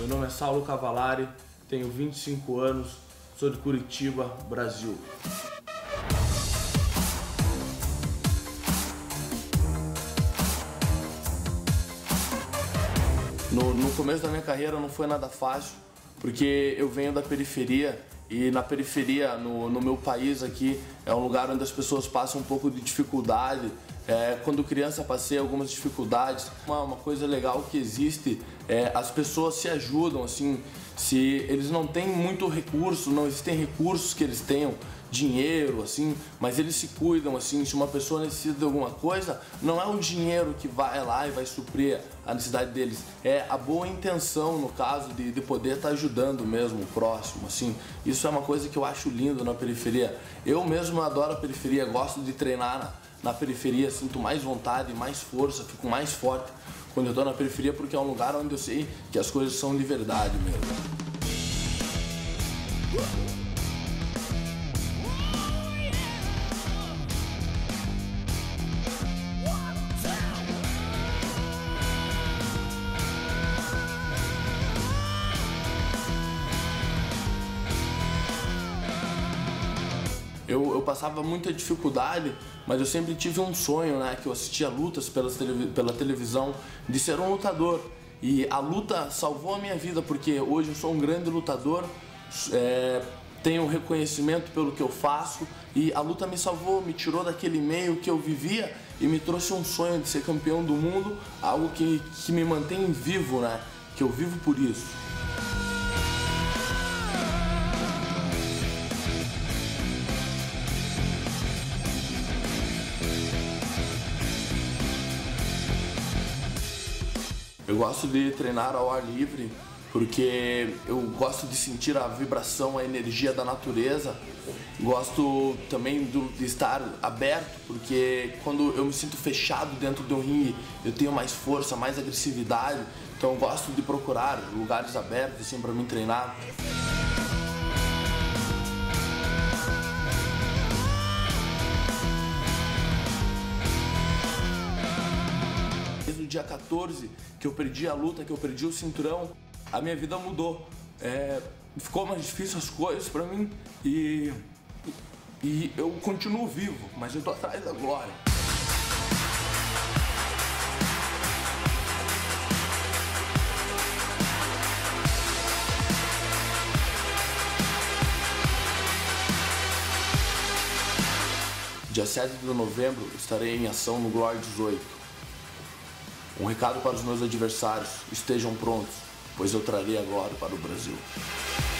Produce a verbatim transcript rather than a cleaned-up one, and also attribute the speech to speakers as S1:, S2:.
S1: Meu nome é Saulo Cavalari, tenho vinte e cinco anos, sou de Curitiba, Brasil. No, no começo da minha carreira não foi nada fácil, porque eu venho da periferia e na periferia, no, no meu país aqui, é um lugar onde as pessoas passam um pouco de dificuldade. É, quando criança passei algumas dificuldades. Uma, uma coisa legal que existe é as pessoas se ajudam, assim, se eles não têm muito recurso, não existem recursos que eles tenham, dinheiro, assim, mas eles se cuidam, assim. Se uma pessoa necessita de alguma coisa, não é o dinheiro que vai lá e vai suprir a necessidade deles, é a boa intenção, no caso, de, de poder estar ajudando mesmo o próximo, assim. Isso é uma coisa que eu acho lindo na periferia. Eu mesmo adoro a periferia, gosto de treinar na Na periferia, sinto mais vontade, mais força, fico mais forte quando eu tô na periferia, porque é um lugar onde eu sei que as coisas são de verdade mesmo. Eu, eu passava muita dificuldade, mas eu sempre tive um sonho, né, que eu assistia lutas pela, televi pela televisão, de ser um lutador. E a luta salvou a minha vida, porque hoje eu sou um grande lutador, é, tenho reconhecimento pelo que eu faço, e a luta me salvou, me tirou daquele meio que eu vivia e me trouxe um sonho de ser campeão do mundo, algo que, que me mantém vivo, né, que eu vivo por isso. Eu gosto de treinar ao ar livre porque eu gosto de sentir a vibração, a energia da natureza. Gosto também de estar aberto, porque quando eu me sinto fechado dentro de um ringue, eu tenho mais força, mais agressividade. Então eu gosto de procurar lugares abertos assim para me treinar. Desde o dia quatorze, que eu perdi a luta, que eu perdi o cinturão, a minha vida mudou. É, ficou mais difícil as coisas pra mim e, e eu continuo vivo, mas eu tô atrás da glória. Dia sete de novembro estarei em ação no Glória dezoito. Um recado para os meus adversários: estejam prontos, pois eu trarei a glória para o Brasil.